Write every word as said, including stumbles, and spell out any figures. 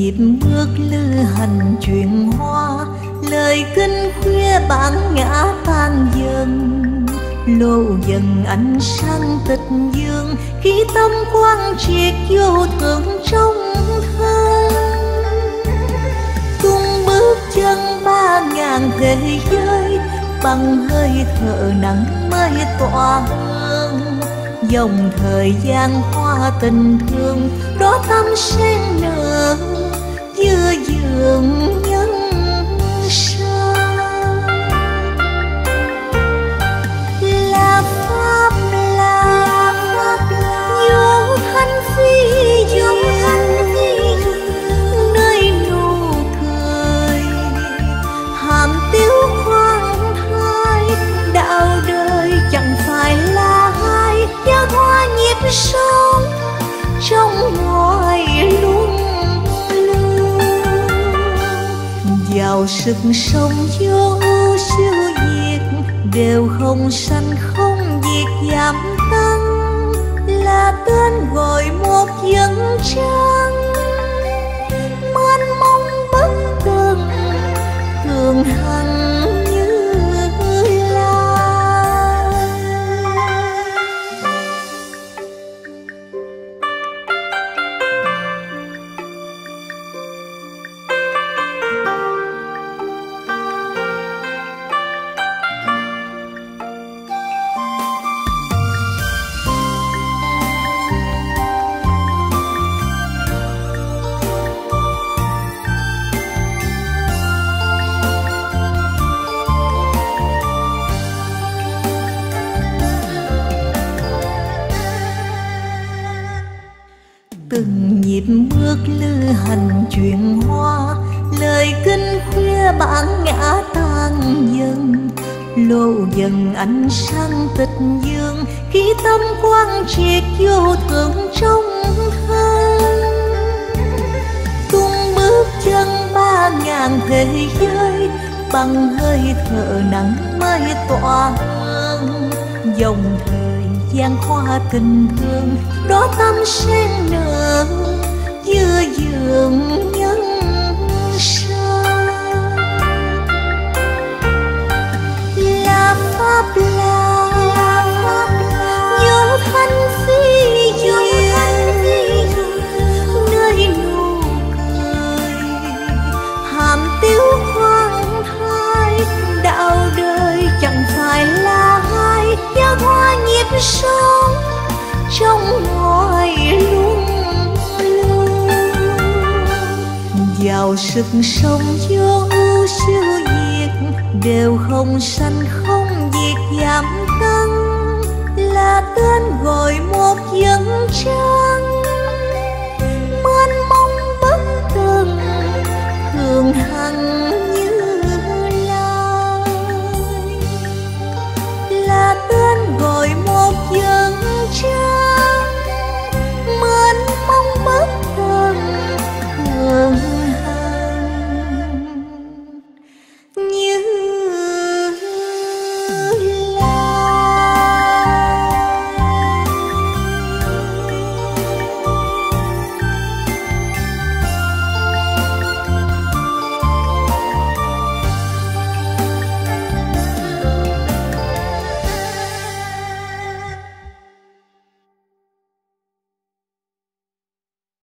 nhịp bước lữ hành chuyện hoa, lời kinh khuya bản ngã tan dần, lộ dần ánh sáng tịch dương khi tâm quang triệt vô thượng trong thân. Tung bước chân ba ngàn thế giới, bằng hơi thở nắng mới tỏa hương, dòng thời gian hoa tình thương đó tâm sen nở giữa giường nhân sinh. Là pháp là pháp vô thanh phi vô thanh phi, nơi nụ cười hàm tiếu khoan thai, đạo đời chẳng phải là hai giá hoa nhịp sống trong ngoài luân lưu. Vào sức sống vô ưu siêu diệt, đều không sanh không diệt giảm tăng, là tên gọi một dân chân mênh mông bất tận, thường hằng như lai. Từng nhịp bước lữ hành chuyện hoa, lời kinh khuya bản ngã tan dần, lộ dần ánh sáng tịch dương khi tâm quang triệt vô thượng trong thân. Tung bước chân ba ngàn thế giới, bằng hơi thở nắng mới tỏa hương, dòng thời gian hoa tình thương đó tâm sen nở giữa giường nhân sinh. Là pháp là pháp vô thanh phi vô thanh phi, nơi nụ cười hàm tiếu khoan thai, đạo đời chẳng phải là hai giá hoa nhịp sống trong ngoài luân lưu. Vào sức sống vô ưu siêu diệt, đều không sanh không diệt giảm tăng, là tên gọi một dân chân